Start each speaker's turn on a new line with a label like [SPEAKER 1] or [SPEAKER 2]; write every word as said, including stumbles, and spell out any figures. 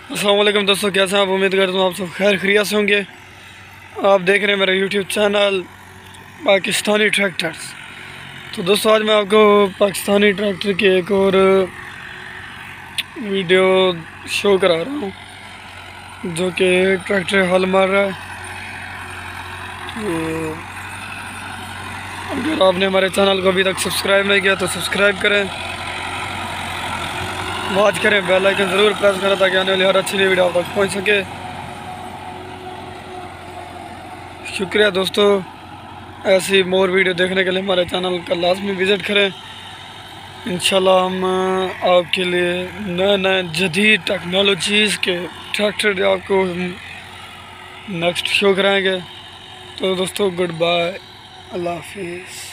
[SPEAKER 1] अस्सलाम वालेकुम दोस्तों, कैसे हैं आप? उम्मीद करता हूँ आप सब खैर खैरियत से होंगे। आप देख रहे हैं मेरा यूट्यूब चैनल पाकिस्तानी ट्रैक्टर्स। तो दोस्तों आज मैं आपको पाकिस्तानी ट्रैक्टर की एक और वीडियो शो करा रहा हूँ जो कि ट्रैक्टर हल मार रहा है। तो अगर आपने हमारे चैनल को अभी तक सब्सक्राइब नहीं किया तो सब्सक्राइब करें, वॉच करें, बेल आइकन ज़रूर प्रेस करें ताकि आने वाली हर अच्छी नई वीडियो आप तक पहुँच सके। शुक्रिया दोस्तों, ऐसी मोर वीडियो देखने के लिए हमारे चैनल का लाजमी विज़िट करें। इंशाल्लाह हम आपके लिए नए नए जदीद टेक्नोलॉजीज़ के ट्रैक्टर आपको नेक्स्ट शो कराएंगे। तो दोस्तों गुड बाय, अल्लाह हाफिज़।